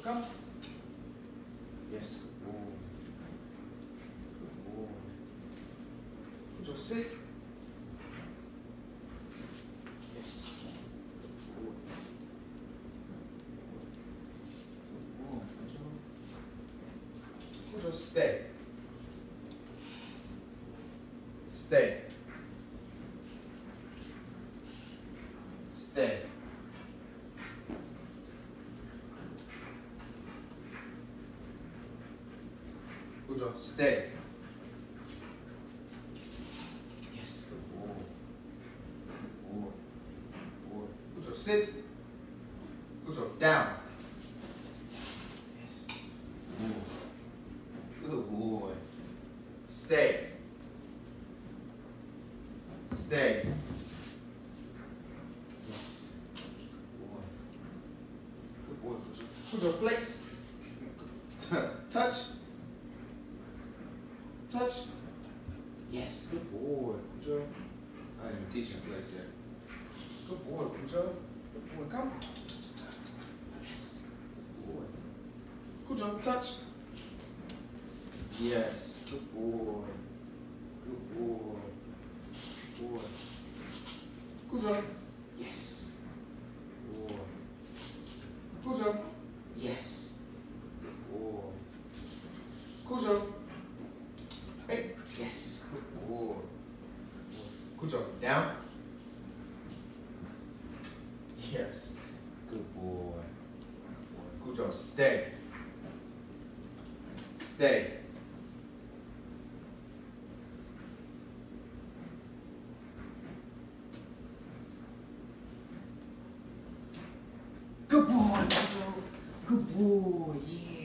come. Yes, good boy. Good boy. Cujo, sit. Yes. Good boy. Good boy, Cujo. Cujo, stay. Stay. Stay. Cujo, stay. Yes, good boy. Good boy. Good boy. Cujo, sit. Cujo, down. Yes. Good boy. Stay. Stay. Yes. Good boy. Good boy, Cujo. Cujo, place. Touch. Touch. Yes, good boy, Cujo. I didn't even teach him place yet. Good boy, Cujo. Good boy, come. Yes. Good boy. Cujo, touch. Yes, good boy. Good boy. Good boy. Cujo. Yes. Good boy. Cujo. Yes. Good boy. Cujo. Hey. Yes. Good boy. Cujo, down. Yes. Good boy. Cujo, stay. Stay. Good boy, Cujo. Good boy. Yeah.